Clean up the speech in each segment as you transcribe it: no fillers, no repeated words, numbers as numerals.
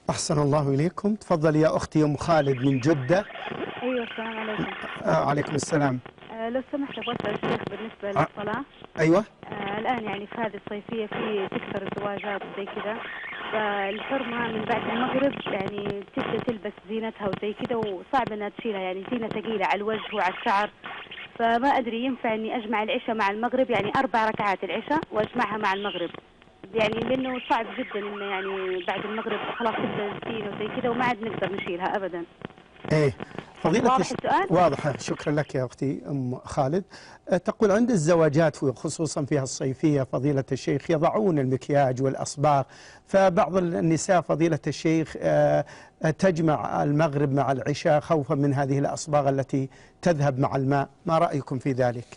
أحسن الله إليكم. تفضل يا أختي أم خالد من جدة. ايوه السلام عليكم. عليكم السلام. لو سمحت ابغى اسال الشيخ بالنسبه للصلاه. أيوة. الان يعني في هذه الصيفيه في تكثر الزواجات وزي كذا، فالحرمه من بعد المغرب يعني تبدا تلبس زينتها وزي كذا، وصعب انها تشيلها، يعني زينه ثقيله على الوجه وعلى الشعر. فما ادري ينفع اني اجمع العشاء مع المغرب، يعني 4 ركعات العشاء واجمعها مع المغرب، يعني لانه صعب جدا انه يعني بعد المغرب خلاص تبدا الزينه وزي كذا وما عاد نقدر نشيلها ابدا. إيه فضيلة واضح السؤال؟ واضحة. شكرا لك يا أختي أم خالد. تقول عند الزواجات وخصوصا فيها الصيفية فضيلة الشيخ يضعون المكياج والأصباغ، فبعض النساء فضيلة الشيخ تجمع المغرب مع العشاء خوفا من هذه الأصباغ التي تذهب مع الماء، ما رأيكم في ذلك؟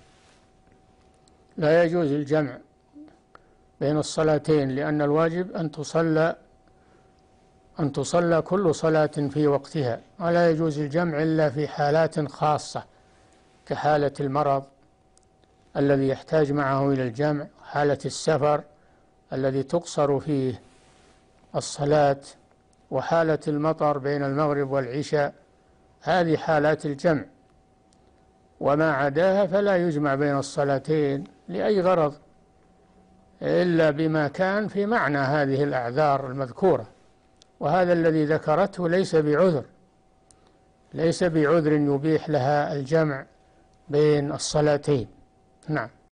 لا يجوز الجمع بين الصلاتين، لأن الواجب أن تصلى كل صلاة في وقتها، ولا يجوز الجمع إلا في حالات خاصة كحالة المرض الذي يحتاج معه إلى الجمع، حالة السفر الذي تقصر فيه الصلاة، وحالة المطر بين المغرب والعشاء، هذه حالات الجمع. وما عداها فلا يجمع بين الصلاتين لأي غرض إلا بما كان في معنى هذه الأعذار المذكورة، وهذا الذي ذكرته ليس بعذر يبيح لها الجمع بين الصلاتين. نعم.